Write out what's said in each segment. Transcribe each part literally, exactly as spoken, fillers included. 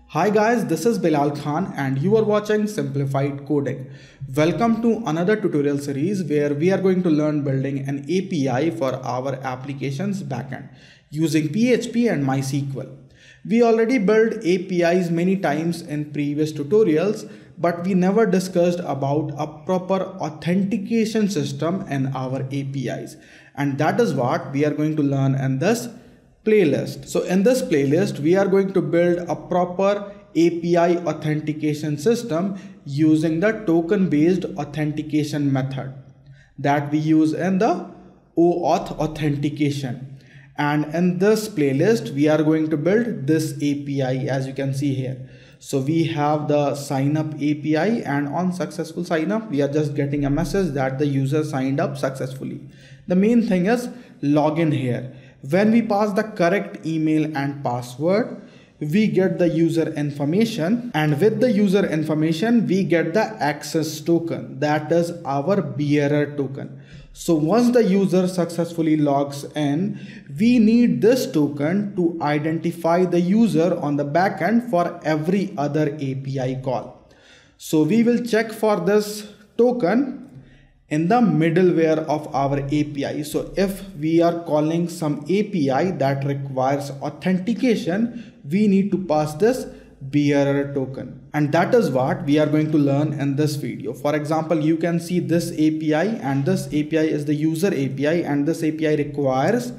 Hi guys, this is Bilal Khan and you are watching Simplified Coding. Welcome to another tutorial series where we are going to learn building an A P I for our application's backend using P H P and MySQL. We already built A P Is many times in previous tutorials, but we never discussed about a proper authentication system in our A P Is. And that is what we are going to learn in this playlist. So in this playlist, we are going to build a proper A P I authentication system using the token based authentication method that we use in the OAuth authentication. And in this playlist, we are going to build this A P I as you can see here. So we have the sign up A P I, and on successful sign up, we are just getting a message that the user signed up successfully. The main thing is login here. When we pass the correct email and password, we get the user information, and with the user information, we get the access token, that is our bearer token. So once the user successfully logs in, we need this token to identify the user on the backend for every other A P I call. So we will check for this token in the middleware of our A P I. So if we are calling some A P I that requires authentication, we need to pass this bearer token. And that is what we are going to learn in this video. For example, you can see this A P I, and this A P I is the user A P I, and this A P I requires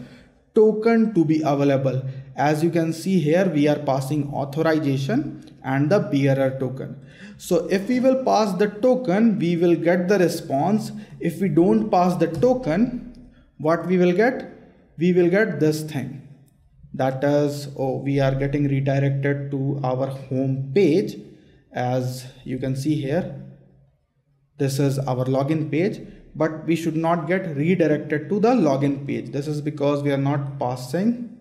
token to be available. As you can see here, we are passing authorization and the bearer token. So if we will pass the token, we will get the response. If we don't pass the token, what we will get? We will get this thing. That is, oh, we are getting redirected to our home page. As you can see here, this is our login page, but we should not get redirected to the login page. This is because we are not passing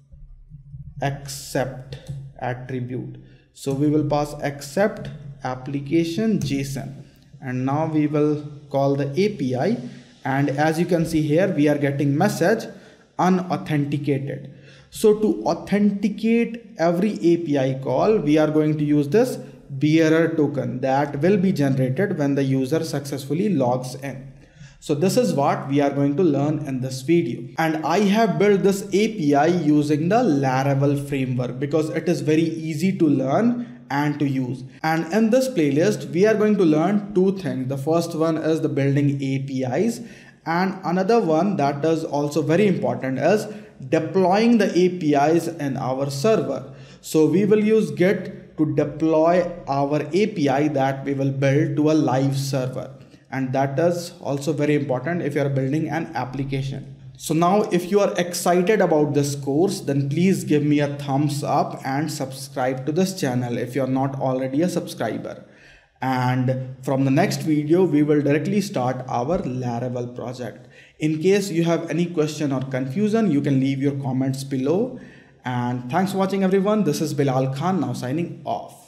accept attribute. So we will pass accept application JSON, and now we will call the A P I, and as you can see here, we are getting message unauthenticated. So to authenticate every A P I call, we are going to use this bearer token that will be generated when the user successfully logs in. So this is what we are going to learn in this video. And I have built this A P I using the Laravel framework because it is very easy to learn and to use. And in this playlist, we are going to learn two things. The first one is the building A P Is, and another one that is also very important is deploying the A P Is in our server. So we will use Git to deploy our A P I that we will build to a live server. And that is also very important if you are building an application. So now if you are excited about this course, then please give me a thumbs up and subscribe to this channel if you are not already a subscriber. And from the next video, we will directly start our Laravel project. In case you have any question or confusion, you can leave your comments below. And thanks for watching everyone. This is Bilal Khan now signing off.